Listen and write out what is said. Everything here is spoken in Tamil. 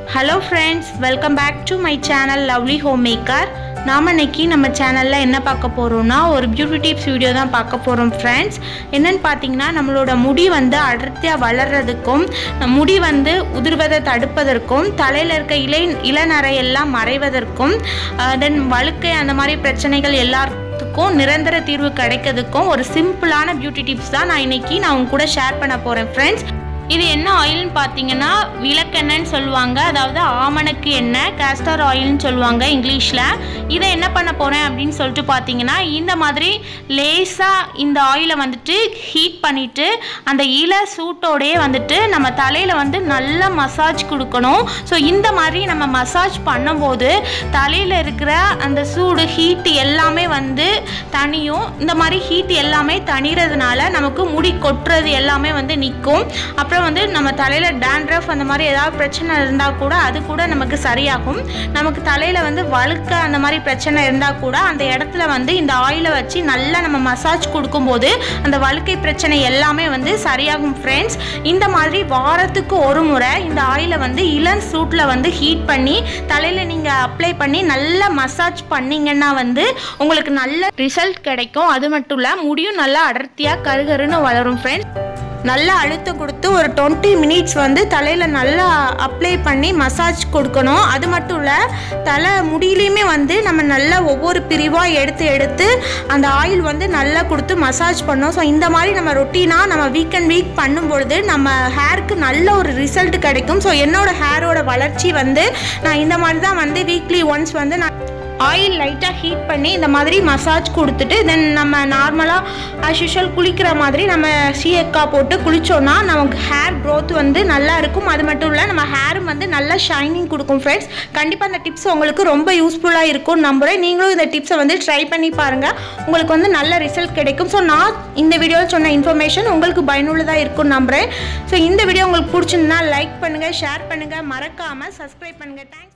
Hello friends, welcome back to my channel Lovely Homemaker. நாம இன்னைக்கு நம்ம சேனல்ல என்ன பார்க்க போறோம்னா ஒரு பியூட்டி டிப்ஸ் வீடியோ தான் பார்க்க போறோம் फ्रेंड्स. என்னன்னு பாத்தீங்கன்னா நம்மளோட முடி வந்து அடர்த்தியா வளர்றதுக்கும் முடி வந்து உதிர்வதை தடுப்பதற்கும் தலையில இருக்க இளநரை எல்லாம் மறைவதற்கும் தென் வழுக்கை அந்த மாதிரி பிரச்சனைகள் எல்லாத்துக்கும் நிரந்தர தீர்வு கிடைக்கிறதுக்கும் ஒரு சிம்பிளான பியூட்டி டிப்ஸ் தான் நான் இன்னைக்கு உங்க கூட ஷேர் பண்ண போறேன் फ्रेंड्स. இது என்ன ஆயில்னு பார்த்தீங்கன்னா விளக்கெண்ணெய்னு சொல்லுவாங்க, அதாவது ஆமணக்கு எண்ணெய், கேஸ்டர் ஆயில்னு சொல்லுவாங்க இங்கிலீஷில். இதை என்ன பண்ண போகிறேன் அப்படின்னு சொல்லிட்டு பார்த்தீங்கன்னா இந்த மாதிரி லேசாக இந்த ஆயிலை வந்துட்டு ஹீட் பண்ணிவிட்டு அந்த சூட்டோடையே வந்துட்டு நம்ம தலையில் வந்து நல்லா மசாஜ் கொடுக்கணும். ஸோ இந்த மாதிரி நம்ம மசாஜ் பண்ணும்போது தலையில் இருக்கிற அந்த சூடு ஹீட் எல்லாமே வந்து தனியும். இந்த மாதிரி ஹீட் எல்லாமே தனிறதுனால நமக்கு முடி கொட்டுறது எல்லாமே வந்து நிற்கும். அப்புறம் வந்து நம்ம தலையில் டேண்ட்ரஃப் அந்த மாதிரி ஏதாவது பிரச்சனை இருந்தால் கூட அது கூட நமக்கு சரியாகும். நமக்கு தலையில் வந்து வழுக்க அந்த மாதிரி பிரச்சனை இருந்தால் கூட அந்த இடத்துல வந்து இந்த ஆயிலை வச்சு நல்லா நம்ம மசாஜ் கொடுக்கும்போது அந்த வழுக்கை பிரச்சனை எல்லாமே வந்து சரியாகும் ஃப்ரெண்ட்ஸ். இந்த மாதிரி வாரத்துக்கு ஒரு முறை இந்த ஆயிலை வந்து இளம் சூட்டில் வந்து ஹீட் பண்ணி தலையில் நீங்கள் அப்ளை பண்ணி நல்லா மசாஜ் பண்ணிங்கன்னா வந்து உங்களுக்கு நல்ல ரிசல்ட் கிடைக்கும். அது மட்டும் இல்லை முடியும் நல்லா அடர்த்தியாக கருகருன்னு வளரும் ஃப்ரெண்ட்ஸ். நல்லா அழுத்தம் கொடுத்து ஒரு 20 மினிட்ஸ் வந்து தலையில் நல்லா அப்ளை பண்ணி மசாஜ் கொடுக்கணும். அது மட்டும் இல்லை தலை முடியிலையுமே வந்து நம்ம நல்லா ஒவ்வொரு பிரிவாக எடுத்து அந்த ஆயில் வந்து நல்லா கொடுத்து மசாஜ் பண்ணோம். ஸோ இந்த மாதிரி நம்ம ரொட்டீனாக நம்ம வீக் பண்ணும்பொழுது நம்ம ஹேருக்கு நல்ல ஒரு ரிசல்ட் கிடைக்கும். ஸோ என்னோடய ஹேரோட வளர்ச்சி வந்து நான் இந்த மாதிரி தான் வந்து வீக்லி ஒன்ஸ் வந்து நான் ஆயில் லைட்டாக ஹீட் பண்ணி இந்த மாதிரி மசாஜ் கொடுத்துட்டு தென் நம்ம நார்மலாக ஆஸ் யூஷுவல் குளிக்கிற மாதிரி நம்ம சீயக்கா போட்டு குளித்தோன்னா நமக்கு ஹேர் க்ரோத் வந்து நல்லா இருக்கும். அது மட்டும் இல்லை நம்ம ஹேரும் வந்து நல்லா ஷைனிங் கொடுக்கும் ஃப்ரெண்ட்ஸ். கண்டிப்பாக அந்த டிப்ஸ் உங்களுக்கு ரொம்ப யூஸ்ஃபுல்லாக இருக்கும்னு நம்புகிறேன். நீங்களும் இந்த டிப்ஸை வந்து ட்ரை பண்ணி பாருங்கள், உங்களுக்கு வந்து நல்ல ரிசல்ட் கிடைக்கும். ஸோ நான் இந்த வீடியோவில் சொன்ன இன்ஃபர்மேஷன் உங்களுக்கு பயனுள்ளதாக இருக்கும்னு நம்புகிறேன். ஸோ இந்த வீடியோ உங்களுக்கு பிடிச்சிருந்தா லைக் பண்ணுங்கள், ஷேர் பண்ணுங்கள், மறக்காமல் சப்ஸ்கிரைப் பண்ணுங்கள். தேங்க்ஸ்.